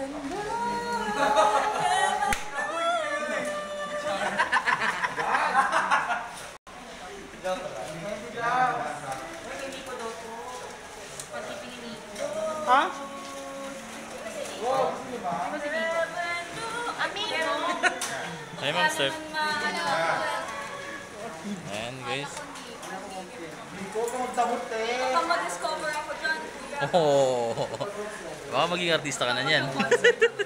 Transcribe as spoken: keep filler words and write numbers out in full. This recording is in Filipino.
Ha? Hi, Ma'am Steph. Ayan, guys. Baka ma-discover ako dyan, kuya. Oh, baka maging artista ka na niyan.